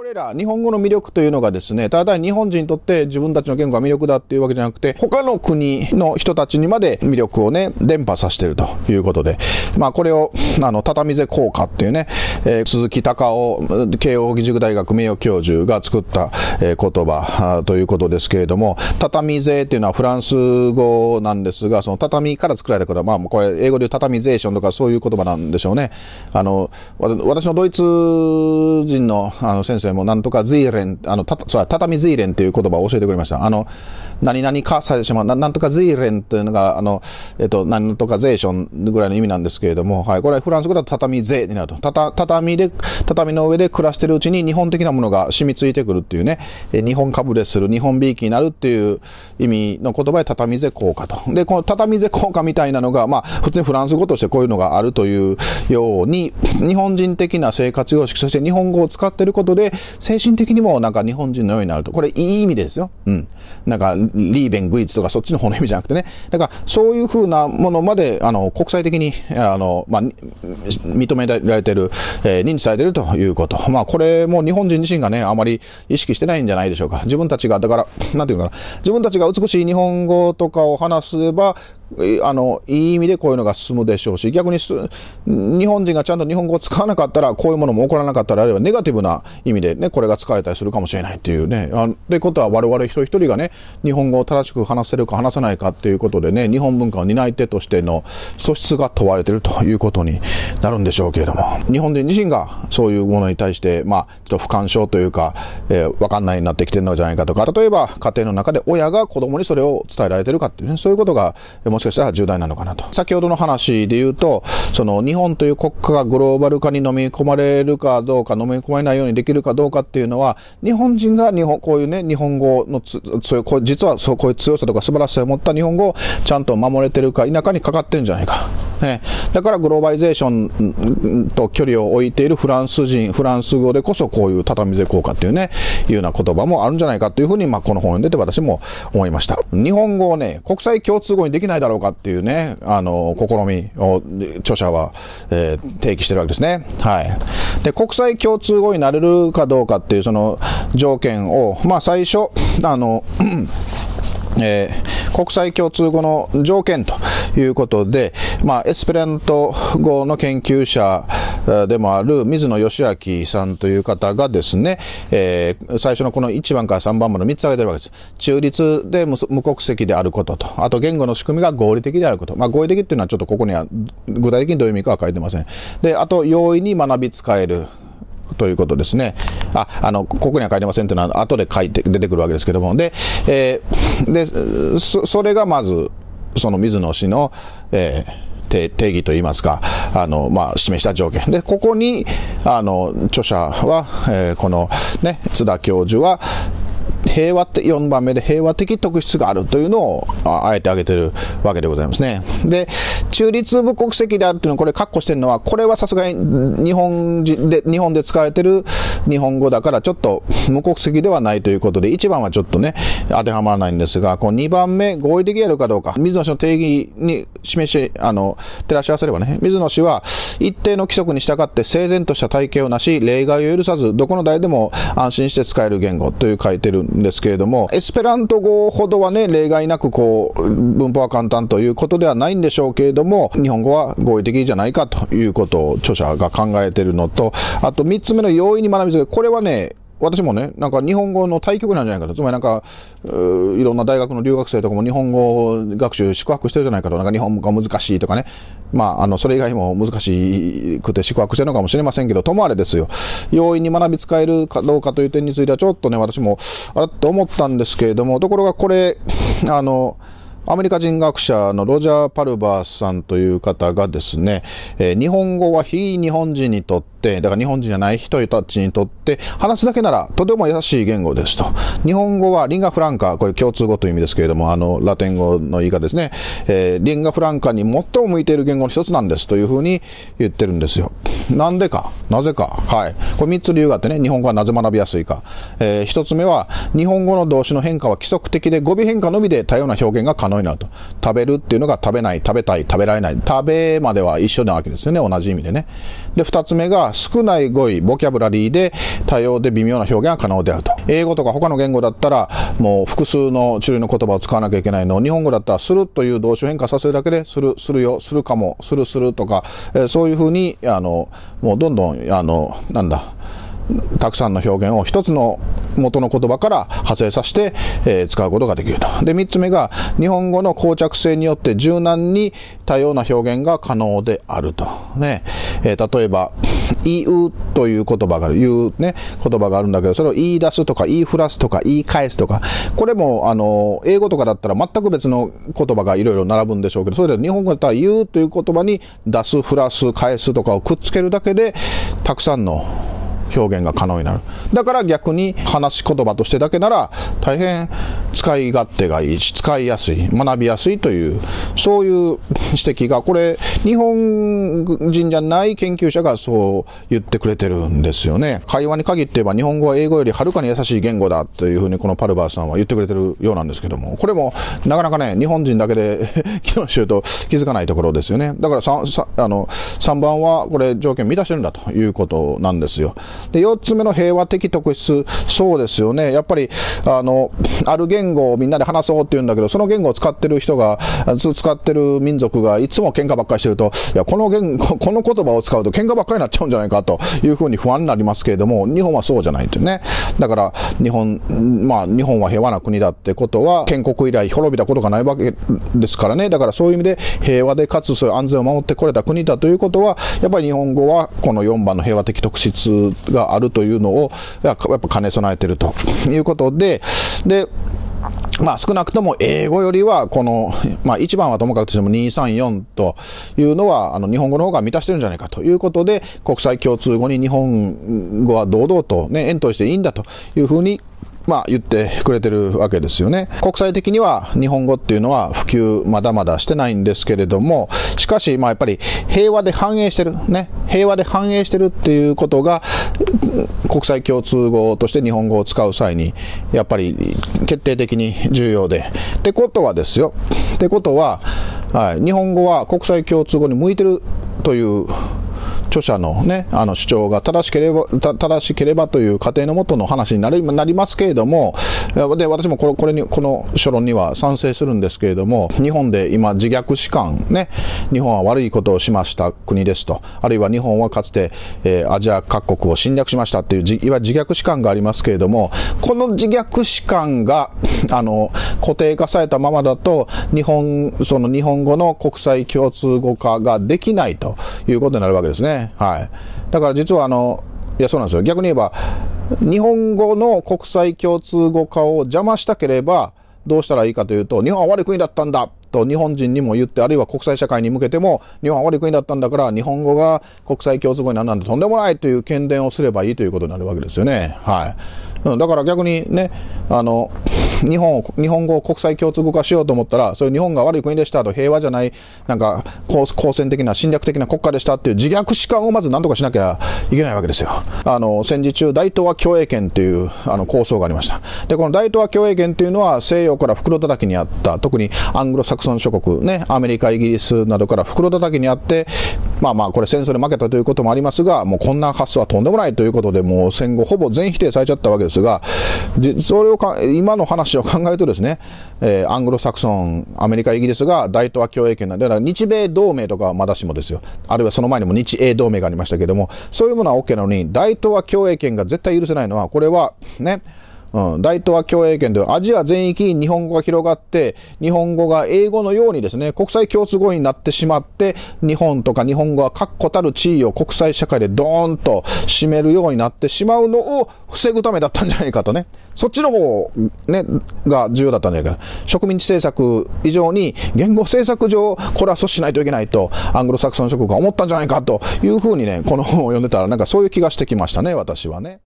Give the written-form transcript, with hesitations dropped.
これら日本語の魅力というのがですね、ただ日本人にとって自分たちの言語が魅力だっていうわけじゃなくて、他の国の人たちにまで魅力をね、伝播させているということで、これを、畳瀬効果っていうね、鈴木隆夫慶應義塾大学名誉教授が作った、言葉ということですけれども、畳瀬っていうのはフランス語なんですが、その畳から作られた言葉、これ英語で言う畳ゼーションとかそういう言葉なんでしょうね。私のドイツ人の先生もなんとかズイレン、畳ズイレンっていう言葉を教えてくれました。何々化されてしまう、なんとかズイレンというのが、なんとかゼーションぐらいの意味なんですけれども、はい、これはフランス語だと畳ゼになると。畳の上で暮らしているうちに日本的なものが染みついてくるっていうね、日本かぶれする、日本びいきになるっていう意味の言葉で畳瀬効果と。で、この畳瀬効果みたいなのが、普通にフランス語としてこういうのがあるというように、日本人的な生活様式、そして日本語を使っていることで、精神的にもなんか日本人のようになると。これいい意味ですよ。なんか、リーベングイツとかそっちの方の意味じゃなくてね。だから、そういうふうなものまで、国際的に、認められている、認知されているということ。これも日本人自身がね、あまり意識してないんじゃないでしょうか。自分たちが、だから、なんていうのかな。自分たちが美しい日本語とかを話せば、いい意味でこういうのが進むでしょうし、逆に日本人がちゃんと日本語を使わなかったら、こういうものも起こらなかったら、あるいはネガティブな意味でね、これが使えたりするかもしれないっていうね。ってことは我々一人一人がね、日本語を正しく話せるか話せないかっていうことでね、日本文化の担い手としての素質が問われているということになるんでしょうけれども、日本人自身がそういうものに対して、ちょっと不干渉というか、わかんないになってきてるのじゃないかとか、例えば家庭の中で親が子供にそれを伝えられているかっていうね、そういうことがもしかしたら重大なのかなと。先ほどの話で言うと、その日本という国家がグローバル化に飲み込まれるかどうか、飲み込まれないようにできるかどうかっていうのは、日本人がこういうね、日本語の実はこういう強さとか素晴らしさを持った日本語をちゃんと守れてるか否かにかかってるんじゃないか。ね、だからグローバリゼーションと距離を置いているフランス語でこそこういう畳瀬効果っていうね、いうような言葉もあるんじゃないかというふうに、この本を読んでて私も思いました。日本語をね、国際共通語にできないだろうかっていうね、試みを著者は、提起してるわけですね。はい。で、国際共通語になれるかどうかっていうその条件を、最初、国際共通語の条件ということで、エスペラント語の研究者でもある水野義明さんという方がですね、最初のこの1番から3番まで3つ挙げてるわけです。中立で無国籍であることと、あと言語の仕組みが合理的であること。合理的っていうのはちょっとここには具体的にどういう意味かは書いてません。で、あと容易に学び使える。ということですね。ここには書いてませんというのは後で出てくるわけですけども。で、それがまず、その水野氏の、定義といいますか、示した条件。で、ここに、著者は、このね、津田教授は、4番目で平和的特質があるというのをあえて挙げているわけでございますね。で、中立無国籍であるというのをこれ括弧してるのは、これはさすがに日本で使われている日本語だからちょっと無国籍ではないということで、1番はちょっとね、当てはまらないんですが、この2番目、合理的であるかどうか、水野氏の定義に照らし合わせればね、水野氏は一定の規則に従って整然とした体系をなし、例外を許さず、どこの誰でも安心して使える言語という書いてるんですけれども、エスペラント語ほどはね、例外なく文法は簡単ということではないんでしょうけれども、日本語は合理的じゃないかということを著者が考えているのと、あと3つ目の容易に学びづこれはね、私もね、なんか日本語の対極なんじゃないかと。つまりなんか、いろんな大学の留学生とかも日本語学習宿泊してるじゃないかと。なんか日本語が難しいとかね。それ以外も難しくて宿泊してるのかもしれませんけど、ともあれですよ。容易に学び使えるかどうかという点についてはちょっとね、私も、と思ったんですけれども、ところがこれ、アメリカ人学者のロジャー・パルバーさんという方がですね、日本語は非日本人にとって、だから日本人じゃない人たちにとって話すだけならとても優しい言語ですと。日本語はリンガフランカ、これ共通語という意味ですけれども、ラテン語の言い方ですね、リンガフランカに最も向いている言語の一つなんですというふうに言ってるんですよ。なんでか、なぜか、はい。これ3つ理由があってね、日本語はなぜ学びやすいか。1つ目は、日本語の動詞の変化は規則的で語尾変化のみで多様な表現が可能になると。食べるっていうのが食べない、食べたい、食べられない。食べまでは一緒なわけですよね、同じ意味でね。で、2つ目が、 が少ない語彙、ボキャブラリーで多様で微妙な表現が可能であると。英語とか他の言語だったら、もう複数の種類の言葉を使わなきゃいけないのを、日本語だったらするという動詞を変化させるだけで、する、するよ、するかも、するするとか、そういうふうに、もうどんどん、たくさんの表現を一つの元の言葉から派生させて、使うことができると。で、三つ目が、日本語の膠着性によって柔軟に多様な表現が可能であると。ね。例えば、言うという言葉がある。言うね、言葉があるんだけど、それを言い出すとか、言いふらすとか、言い返すとか、これも、英語とかだったら全く別の言葉がいろいろ並ぶんでしょうけど、それで日本語だったら言うという言葉に出す、ふらす、返すとかをくっつけるだけで、たくさんの表現が可能になる。だから逆に話し言葉としてだけなら大変使い勝手がいいし、使いやすい、学びやすいという、そういう指摘が、これ日本人じゃない研究者がそう言ってくれてるんですよね。会話に限って言えば日本語は英語よりはるかに優しい言語だというふうにこのパルバーさんは言ってくれてるようなんですけども、これもなかなかね、日本人だけで機能してると気づかないところですよね。だから3番はこれ条件満たしてるんだということなんですよ。で、4つ目の平和的特質、そうですよね。やっぱり、ある言語をみんなで話そうって言うんだけど、その言語を使ってる人が、使ってる民族がいつも喧嘩ばっかりしてると、いや、この言葉を使うと喧嘩ばっかりになっちゃうんじゃないかというふうに不安になりますけれども、日本はそうじゃないというね。だから、日本は平和な国だってことは、建国以来滅びたことがないわけですからね。だからそういう意味で平和でかつそういう安全を守ってこれた国だということは、やっぱり日本語はこの4番の平和的特質があるというのをやっぱ兼ね備えているということで、少なくとも英語よりはこの、1番はともかくとしても2、3、4というのは日本語の方が満たしてるんじゃないかということで、国際共通語に日本語は堂々とね、エントリーしていいんだというふうに言ってくれてるわけですよね。国際的には日本語っていうのは普及まだまだしてないんですけれども、しかしやっぱり平和で繁栄してるね、平和で繁栄してるっていうことが国際共通語として日本語を使う際にやっぱり決定的に重要で、ってことはですよ、ってことは、日本語は国際共通語に向いてるという著者のね、主張が正しければという過程のもとの話になりますけれども、で、私もこの書論には賛成するんですけれども、日本で今自虐史観ね、日本は悪いことをしました国ですと、あるいは日本はかつて、アジア各国を侵略しましたっていういわゆる自虐史観がありますけれども、この自虐史観が固定化されたままだと日本語の国際共通語化ができないということになるわけですね。はい。だから実はいや、そうなんですよ。逆に言えば、日本語の国際共通語化を邪魔したければ、どうしたらいいかというと、日本は悪い国だったんだと日本人にも言って、あるいは国際社会に向けても、日本は悪い国だったんだから、日本語が国際共通語になるなんてとんでもないという喧伝をすればいいということになるわけですよね。はい。だから逆にね、日本語を国際共通語化しようと思ったら、そういう日本が悪い国でしたと、平和じゃない、好戦的な侵略的な国家でしたっていう自虐史観をまず何とかしなきゃいけないわけですよ。戦時中、大東亜共栄圏っていう構想がありました。で、この大東亜共栄圏っていうのは西洋から袋叩きにあった、特にアングロサクソン諸国ね、アメリカ、イギリスなどから袋叩きにあって、これ戦争で負けたということもありますが、もうこんな発想はとんでもないということで、もう戦後ほぼ全否定されちゃったわけですが、それを今の話を考えるとですね、アングロサクソン、アメリカ、イギリスが大東亜共栄圏なんで、だから日米同盟とかはまだしもですよ。あるいはその前にも日英同盟がありましたけれども、そういうものは OK なのに、大東亜共栄圏が絶対許せないのは、これはね、大東亜共栄圏ではアジア全域に日本語が広がって、日本語が英語のようにですね、国際共通語になってしまって、日本とか日本語は確固たる地位を国際社会でドーンと占めるようになってしまうのを防ぐためだったんじゃないかとね。そっちの方ね、が重要だったんじゃないかな。植民地政策以上に言語政策上、これは阻止しないといけないと、アングロサクソン諸国が思ったんじゃないかというふうにね、この本を読んでたらそういう気がしてきましたね、私はね。